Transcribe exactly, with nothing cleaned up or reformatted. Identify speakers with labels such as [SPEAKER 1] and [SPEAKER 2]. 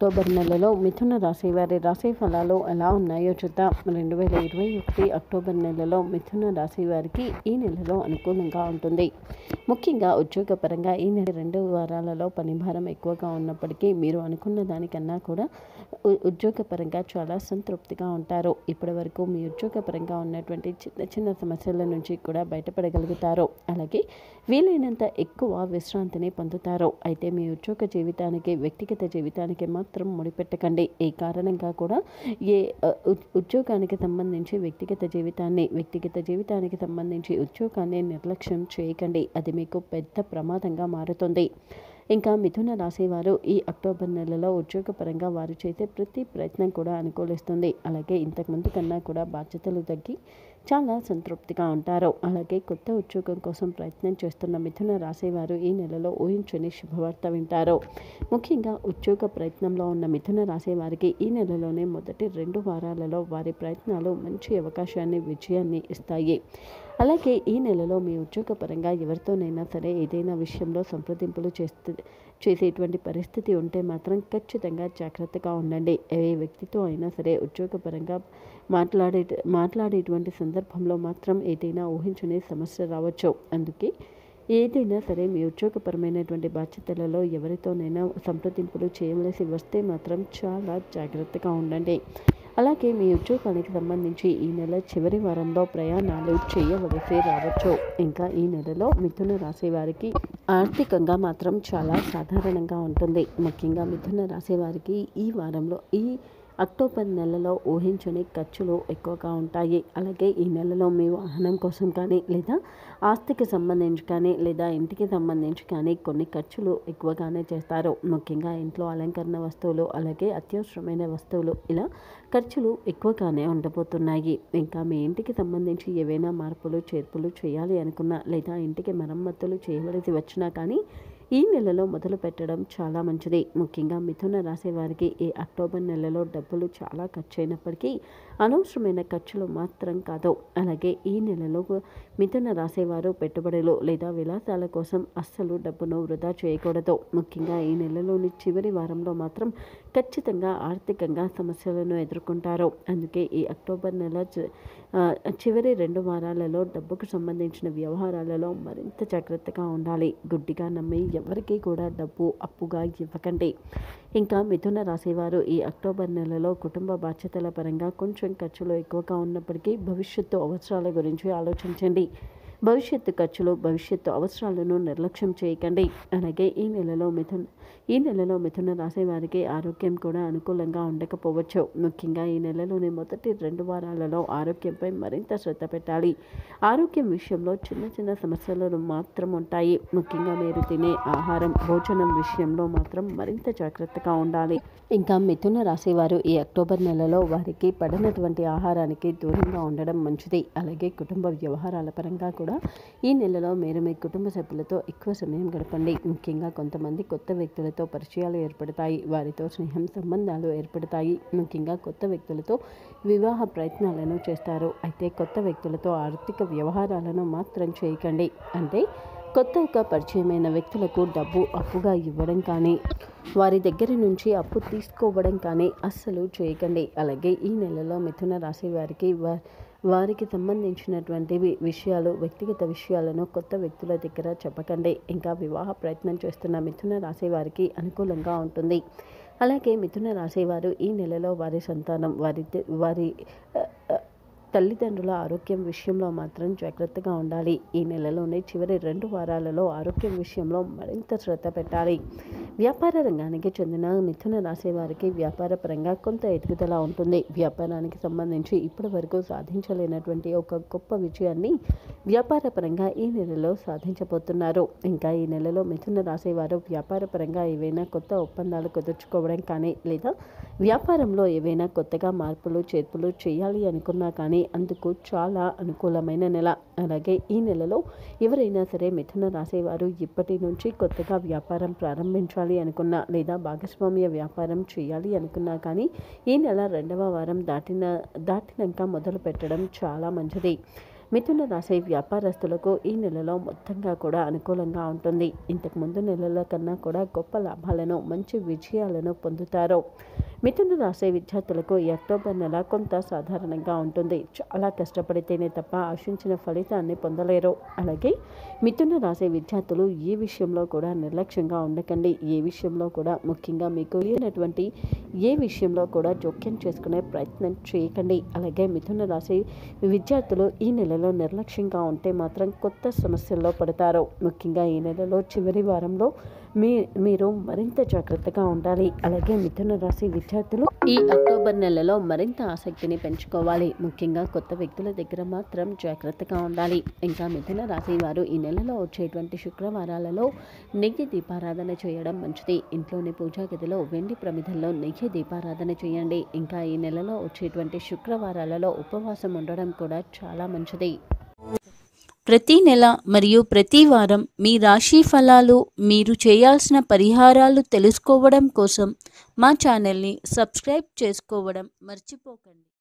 [SPEAKER 1] October నెలలో మిథున రాశి వారి రాశి ఫలాలు ఎలా ఉన్నాయో చూద్దాం. రెండు వేల ఇరవై ఒకటి అక్టోబర్ నెలలో మిథున రాశి వారికి ఈ నెలలో అనుకూలంగా ఉంటుంది. ముఖ్యంగా ఉద్యోగపరంగా ఈ నెల రెండు వారాలలో పనిభారం ఎక్కువగా ఉన్నప్పటికీ మీరు అనుకున్న దానికన్నా కూడా ఉద్యోగపరంగా చాలా సంతృప్తిగా ఉంటారు. ఇప్పటి వరకు మీ ఉద్యోగపరంగా ఉన్నటువంటి చిన్న చిన్న సమస్యల నుంచి కూడా బయటపడగలుగుతారు. అలాగే వీలైనంత ఎక్కువ విశ్రాంతిని పొందుతారు. అయితే మీ ఉద్యోగ జీవితానికి వ్యక్తిగత జీవితానికి మాత్రం ముడిపెట్టకండి. ఈ కారణంగా కూడా ఏ ఉద్యోగానికి సంబంధించి వ్యక్తిగత జీవితాన్ని వ్యక్తిగత జీవితానికి సంబంధించి ఉద్యోగాన్ని నిర్లక్ష్యం చేయకండి. అది మీకు పెద్ద ప్రమాదంగా మారుతుంది. ఇంకా మిథున రాశి వారు ఈ అక్టోబర్ నెలలో ఉద్యోగపరంగా వారు చేసే ప్రతి ప్రయత్నం కూడా అనుకూలిస్తుంది. అలాగే ఇంతకుముందు కన్నా కూడా బాధ్యతలు తగ్గి చాలా సంతృప్తిగా ఉంటారు. అలాగే కొత్త ఉద్యోగం కోసం ప్రయత్నం చేస్తున్న మిథున రాశి వారు ఈ నెలలో ఊహించని శుభవార్త వింటారు. ముఖ్యంగా ఉద్యోగ ప్రయత్నంలో ఉన్న మిథున రాశి వారికి ఈ నెలలోనే మొదటి రెండు వారాలలో వారి ప్రయత్నాలు మంచి అవకాశాన్ని విజయాన్ని ఇస్తాయి. అలాగే ఈ నెలలో మీ ఉద్యోగపరంగా ఎవరితోనైనా సరే ఏదైనా విషయంలో సంప్రదింపులు చేస్తే చేసేటువంటి పరిస్థితి ఉంటే మాత్రం ఖచ్చితంగా జాగ్రత్తగా ఉండండి. ఏ వ్యక్తితో అయినా సరే ఉద్యోగపరంగా మాట్లాడే మాట్లాడేటువంటి సందర్భంలో మాత్రం ఏదైనా ఊహించని సమస్య రావచ్చు. అందుకే ఏదైనా సరే మీ ఉద్యోగపరమైనటువంటి బాధ్యతలలో ఎవరితోనైనా సంప్రదింపులు చేయవలసి వస్తే మాత్రం చాలా జాగ్రత్తగా ఉండండి. అలాగే మీ ఉద్యోగానికి సంబంధించి ఈ నెల చివరి వారంలో ప్రయాణాలు చేయవలసి రావచ్చు. ఇంకా ఈ నెలలో మిథున రాశి వారికి ఆర్థికంగా మాత్రం చాలా సాధారణంగా ఉంటుంది. ముఖ్యంగా మిథున రాశి వారికి ఈ వారంలో ఈ అక్టోబర్ నెలలో ఊహించని ఖర్చులు ఎక్కువగా ఉంటాయి. అలాగే ఈ నెలలో మీ వాహనం కోసం కానీ లేదా ఆస్తికి సంబంధించి కానీ లేదా ఇంటికి సంబంధించి కానీ కొన్ని ఖర్చులు ఎక్కువగానే చేస్తారు. ముఖ్యంగా ఇంట్లో అలంకరణ వస్తువులు అలాగే అత్యవసరమైన వస్తువులు ఇలా ఖర్చులు ఎక్కువగానే ఉండబోతున్నాయి. ఇంకా మీ ఇంటికి సంబంధించి ఏవైనా మార్పులు చేర్పులు చేయాలి అనుకున్నా లేదా ఇంటికి మరమ్మతులు చేయవలసి వచ్చినా కానీ ఈ నెలలో మొదలు పెట్టడం చాలా మంచిది. ముఖ్యంగా మిథున రాశి వారికి ఈ అక్టోబర్ నెలలో డబ్బులు చాలా ఖర్చు అయినప్పటికీ అనవసరమైన ఖర్చులు మాత్రం కాదు. అలాగే ఈ నెలలో మిథున రాశి వారు పెట్టుబడులు లేదా విలాసాల కోసం అస్సలు డబ్బును వృధా చేయకూడదు. ముఖ్యంగా ఈ నెలలోని చివరి వారంలో మాత్రం ఖచ్చితంగా ఆర్థికంగా సమస్యలను ఎదుర్కొంటారు. అందుకే ఈ అక్టోబర్ నెల చివరి రెండు వారాలలో డబ్బుకు సంబంధించిన వ్యవహారాలలో మరింత జాగ్రత్తగా ఉండాలి. గుడ్డిగా నమ్మి ఎవరికీ కూడా డబ్బు అప్పుగా ఇవ్వకండి. ఇంకా మిథున రాశివారు ఈ అక్టోబర్ నెలలో కుటుంబ బాధ్యతల పరంగా కొంచెం ఖర్చులు ఎక్కువగా ఉన్నప్పటికీ భవిష్యత్తు అవసరాల గురించి ఆలోచించండి. భవిష్యత్తు ఖర్చులు భవిష్యత్తు అవసరాలను నిర్లక్ష్యం చేయకండి. అలాగే ఈ నెలలో మిథున ఈ నెలలో మిథున రాశి వారికి ఆరోగ్యం కూడా అనుకూలంగా ఉండకపోవచ్చు. ముఖ్యంగా ఈ నెలలోని మొదటి రెండు వారాలలో ఆరోగ్యంపై మరింత శ్రద్ధ పెట్టాలి. ఆరోగ్యం విషయంలో చిన్న చిన్న సమస్యలు మాత్రం ఉంటాయి. ముఖ్యంగా మీరు తినే ఆహారం భోజనం విషయంలో మాత్రం మరింత జాగ్రత్తగా ఉండాలి. ఇంకా మిథున రాశి వారు ఈ అక్టోబర్ నెలలో వారికి పడినటువంటి ఆహారానికి దూరంగా ఉండడం మంచిది. అలాగే కుటుంబ వ్యవహారాల పరంగా కూడా ఈ నెలలో మీరు మీ కుటుంబ సభ్యులతో ఎక్కువ సమయం గడపండి. ముఖ్యంగా కొంతమంది కొత్త వ్యక్తులతో పరిచయాలు ఏర్పడతాయి. వారితో స్నేహం సంబంధాలు ఏర్పడతాయి. ముఖ్యంగా కొత్త వ్యక్తులతో వివాహ ప్రయత్నాలను చేస్తారు. అయితే కొత్త వ్యక్తులతో ఆర్థిక వ్యవహారాలను మాత్రం చేయకండి. అంటే కొత్తగా పరిచయమైన వ్యక్తులకు డబ్బు అప్పుగా ఇవ్వడం కానీ వారి దగ్గర నుంచి అప్పు తీసుకోవడం కానీ అస్సలు చేయకండి. అలాగే ఈ నెలలో మిథున రాశి వారికి వారికి సంబంధించినటువంటి విషయాలు వ్యక్తిగత విషయాలను కొత్త వ్యక్తుల దగ్గర చెప్పకండి. ఇంకా వివాహ ప్రయత్నం చేస్తున్న మిథున రాశి వారికి అనుకూలంగా ఉంటుంది. అలాగే మిథున రాశి వారు ఈ నెలలో వారి సంతానం వారి వారి తల్లిదండ్రుల ఆరోగ్యం విషయంలో మాత్రం జాగ్రత్తగా ఉండాలి. ఈ నెలలోనే చివరి రెండు వారాలలో ఆరోగ్యం విషయంలో మరింత శ్రద్ధ పెట్టాలి. వ్యాపార రంగానికి చెందిన మిథున రాశి వారికి వ్యాపార పరంగా కొంత ఎదుగుదల ఉంటుంది. వ్యాపారానికి సంబంధించి ఇప్పటి వరకు సాధించలేనటువంటి ఒక గొప్ప విజయాన్ని వ్యాపార పరంగా ఈ నెలలో సాధించబోతున్నారు. ఇంకా ఈ నెలలో మిథున రాశి వారు వ్యాపార పరంగా ఏవైనా కొత్త ఒప్పందాలు కుదుర్చుకోవడం కానీ లేదా వ్యాపారంలో ఏవైనా కొత్తగా మార్పులు చేర్పులు చేయాలి అనుకున్నా కానీ అందుకు చాలా అనుకూలమైన నెల. అలాగే ఈ నెలలో ఎవరైనా సరే మిథున రాశి వారు ఇప్పటి నుంచి కొత్తగా వ్యాపారం ప్రారంభించాలి అనుకున్నా లేదా భాగస్వామ్య వ్యాపారం చేయాలి అనుకున్నా కానీ ఈ నెల రెండవ వారం దాటిన దాటినాక మొదలు పెట్టడం చాలా మంచిది. మిథున రాశి వ్యాపారస్తులకు ఈ నెలలో మొత్తంగా కూడా అనుకూలంగా ఉంటుంది. ఇంతకు ముందు నెలల కన్నా కూడా గొప్ప లాభాలను, మంచి విజయాలను పొందుతారు. మిథున రాశి విద్యార్థులకు ఈ అక్టోబర్ నెల కొంత సాధారణంగా ఉంటుంది. చాలా కష్టపడితేనే తప్ప ఆశించిన ఫలితాన్ని పొందలేరు. అలాగే మిథున రాశి విద్యార్థులు ఏ విషయంలో కూడా నిర్లక్ష్యంగా ఉండకండి. ఏ విషయంలో కూడా, ముఖ్యంగా మీకు లేనటువంటి ఏ విషయంలో కూడా జోక్యం చేసుకునే ప్రయత్నం చేయకండి. అలాగే మిథున రాశి విద్యార్థులు ఈ నెలలో నిర్లక్ష్యంగా ఉంటే మాత్రం కొత్త సమస్యల్లో పడతారు. ముఖ్యంగా ఈ నెలలో చివరి వారంలో మీ మీరు మరింత జాగ్రత్తగా ఉండాలి. అలాగే మిథున రాశి విద్యార్థులు ఈ అక్టోబర్ నెలలో మరింత ఆసక్తిని పెంచుకోవాలి. ముఖ్యంగా కొత్త వ్యక్తుల దగ్గర మాత్రం జాగ్రత్తగా ఉండాలి. ఇంకా మిథున రాశి వారు ఈ నెలలో వచ్చేటువంటి శుక్రవారాలలో నెయ్యి దీపారాధన చేయడం మంచిది. ఇంట్లోని పూజా గదిలో వెండి ప్రమిదల్లో నెయ్యి దీపారాధన చేయండి. ఇంకా ఈ నెలలో వచ్చేటువంటి శుక్రవారాలలో ఉపవాసం ఉండడం కూడా చాలా మంచిది.
[SPEAKER 2] ప్రతి నెల మరియు ప్రతి వారం మీ రాశి ఫలాలు, మీరు చేయాల్సిన పరిహారాలు తెలుసుకోవడం కోసం మా ఛానల్ని సబ్స్క్రైబ్ చేసుకోవడం మర్చిపోకండి.